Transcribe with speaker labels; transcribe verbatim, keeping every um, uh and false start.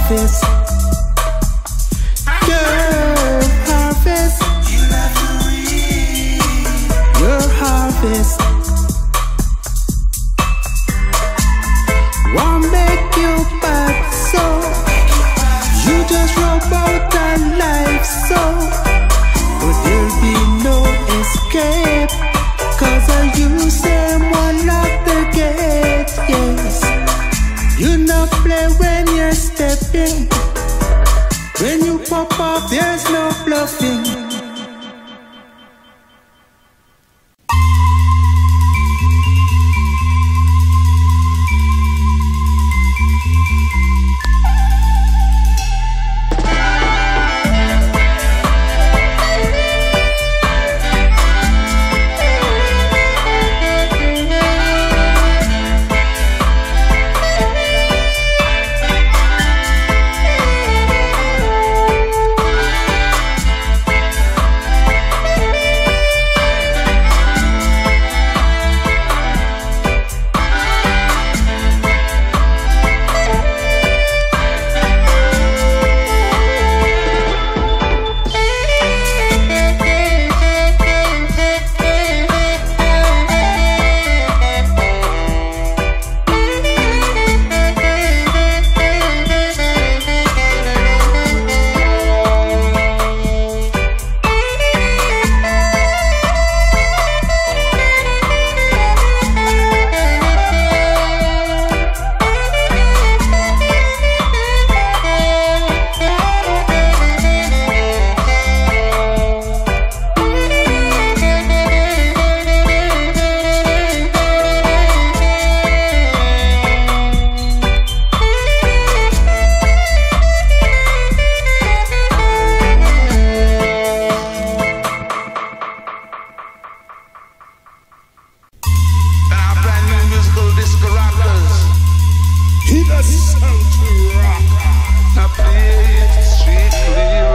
Speaker 1: harvest. Your harvest. You have to reap your harvest. Won't make you bad, so you just rub out a life, so but there'll be no escape, cause you say one lock the gate, yes. You no play when you're stepping. When you pop up, there's no bluffing.
Speaker 2: He does sound to rock. Now play it strictly